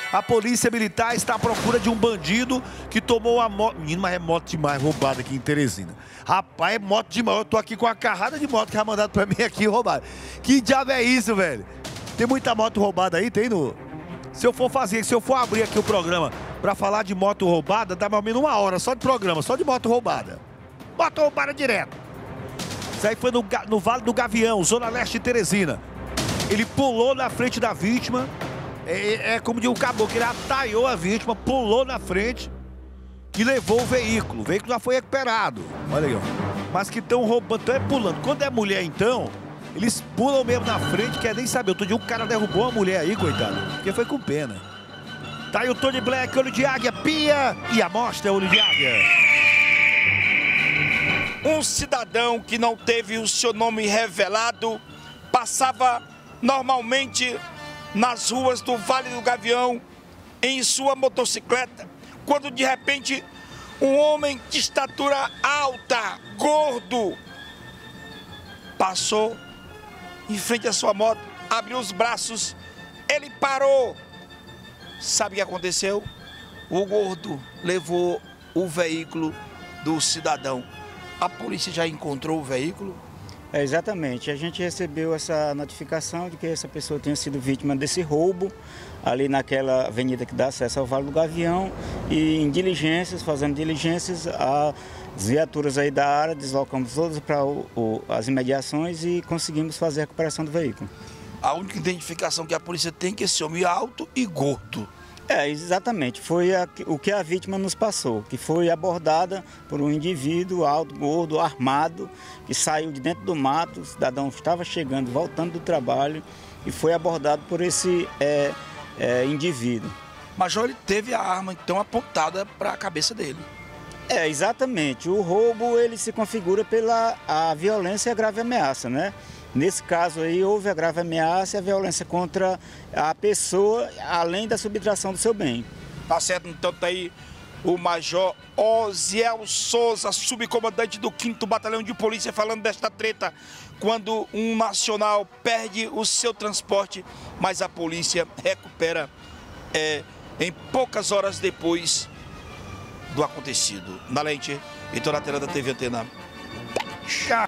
A polícia militar está à procura de um bandido que tomou a moto. Menino, mas é moto demais roubada aqui em Teresina. Rapaz, é moto demais. Eu tô aqui com uma carrada de moto que já mandaram pra mim aqui roubada. Que diabo é isso, velho? Tem muita moto roubada aí? Tem no... Se eu for abrir aqui o programa pra falar de moto roubada, dá mais ou menos 1 hora só de programa, só de moto roubada. Moto roubada direto. Isso aí foi no Vale do Gavião, Zona Leste de Teresina. Ele pulou na frente da vítima. É como diz o caboclo, ele ataiou a vítima, pulou na frente e levou o veículo. O veículo já foi recuperado. Olha aí, ó. Mas que estão roubando, estão pulando. Quando é mulher, então, eles pulam mesmo na frente, quer nem saber. Outro dia um cara derrubou uma mulher aí, coitado, porque foi com pena. Tá aí o Tony Black, olho de águia, pia e a mostra, olho de águia. Um cidadão que não teve o seu nome revelado passava normalmente nas ruas do Vale do Gavião em sua motocicleta, quando de repente um homem de estatura alta, gordo, passou em frente à sua moto, abriu os braços, ele parou. Sabe o que aconteceu? O gordo levou o veículo do cidadão. A polícia já encontrou o veículo? Exatamente, a gente recebeu essa notificação de que essa pessoa tinha sido vítima desse roubo ali naquela avenida que dá acesso ao Vale do Gavião, e em diligências, fazendo diligências, as viaturas aí da área deslocamos todas para as imediações e conseguimos fazer a recuperação do veículo. A única identificação que a polícia tem é que esse homem é alto e gordo. Exatamente, foi o que a vítima nos passou, que foi abordada por um indivíduo alto, gordo, armado, que saiu de dentro do mato. O cidadão estava chegando, voltando do trabalho, e foi abordado por esse indivíduo. Major, ele teve a arma então apontada para a cabeça dele. Exatamente, o roubo ele se configura pela violência e a grave ameaça, né? Nesse caso aí, houve a grave ameaça e a violência contra a pessoa, além da subtração do seu bem. Tá certo, então tá aí o Major Osiel Souza, subcomandante do 5º Batalhão de Polícia, falando desta treta, quando um nacional perde o seu transporte, mas a polícia recupera em poucas horas depois do acontecido. Na lente, e tô na tela da TV Antena.